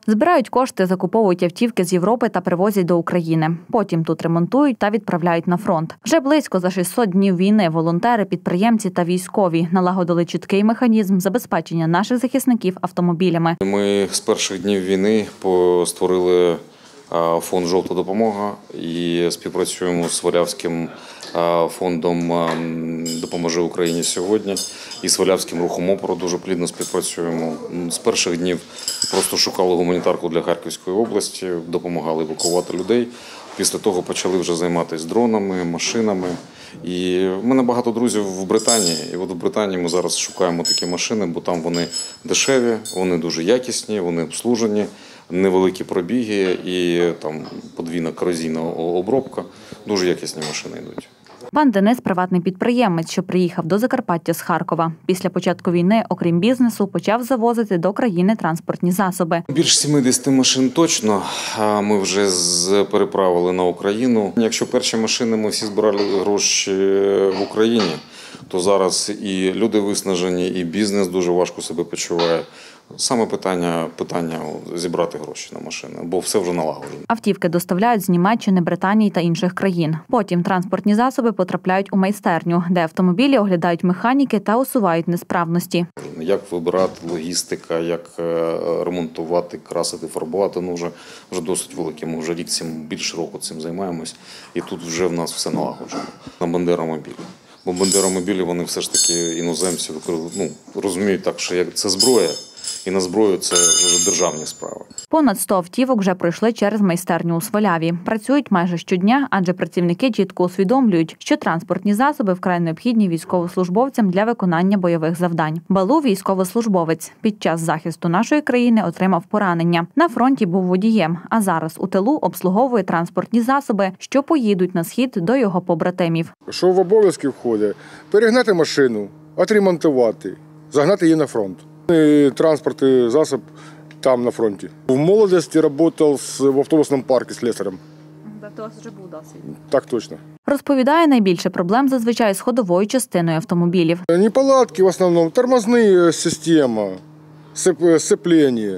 Збирають кошти, закуповують автівки з Європи та привозять до України. Потім тут ремонтують та відправляють на фронт. Вже близько за 600 днів війни волонтери, підприємці та військові налагодили чіткий механізм забезпечення наших захисників автомобілями. Ми з перших днів війни створили фонд «Жовта допомога» і співпрацюємо з Свалявським фондом «Допоможи Україні сьогодні» і Свалявським рухом опору дуже плідно співпрацюємо. З перших днів просто шукали гуманітарку для Харківської області, допомагали евакувати людей. Після того почали вже займатися дронами, машинами. І в мене багато друзів в Британії. І от в Британії ми зараз шукаємо такі машини, бо там вони дешеві, вони дуже якісні, вони обслужені, невеликі пробіги і там подвійна корозійна обробка. Дуже якісні машини йдуть. Пан Денис – приватний підприємець, що приїхав до Закарпаття з Харкова. Після початку війни, окрім бізнесу, почав завозити до країни транспортні засоби. Більш 70 машин точно ми вже переправили на Україну. Якщо перші машини ми всі збирали гроші в Україні, то зараз і люди виснажені, і бізнес дуже важко себе почуває. Саме питання зібрати гроші на машини, бо все вже налагоджено. Автівки доставляють з Німеччини, Британії та інших країн. Потім транспортні засоби потрапляють у майстерню, де автомобілі оглядають механіки та усувають несправності. Як вибирати, логістика, як ремонтувати, красити, фарбувати, вже досить велике. Ми вже більше року цим займаємось, і тут вже в нас все налагоджено. На бандеромобілі. Бо бандеромобілі, вони все ж таки іноземці розуміють так, що це зброя, і на зброю це вже державні справи. Понад 100 автівок вже пройшли через майстерню у Сваляві. Працюють майже щодня, адже працівники чітко усвідомлюють, що транспортні засоби вкрай необхідні військовослужбовцям для виконання бойових завдань. Балу – військовослужбовець. Під час захисту нашої країни отримав поранення. На фронті був водієм, а зараз у тилу обслуговує транспортні засоби, що поїдуть на схід до його побратимів. Що в обов'язки входить? Перегнати машину, отремонтувати, загнати її на фронт. Транспортний засіб там, на фронті. В молодості працював в автобусному парку слесарем. Тобто у вас вже був досвід? Так точно. Розповідає, найбільше проблем зазвичай з ходовою частиною автомобілів. Неполадки в основному, тормозна система, сцеплення.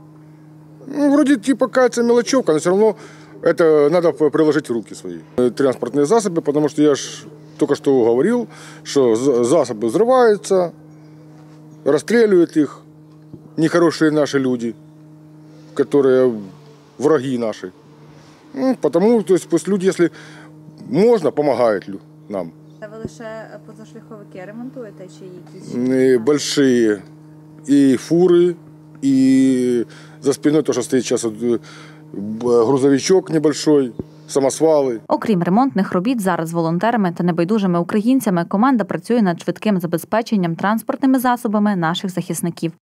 Вроде какая-то мелочевка, но все равно это надо приложить в руки свои. Транспортные засобы, потому что я ж только что говорил, что засобы взрываются, расстреливают их нехорошие наши люди, которые враги наши. Потому, то есть, пусть люди, если можно, помогают нам. Це ви лише позашляховики ремонтуєте чи якісь? Большие. И фуры, и за спиной то, что стоит сейчас грузовичок небольшой. Самосвали. Окрім ремонтних робіт, зараз з волонтерами та небайдужими українцями команда працює над швидким забезпеченням транспортними засобами наших захисників.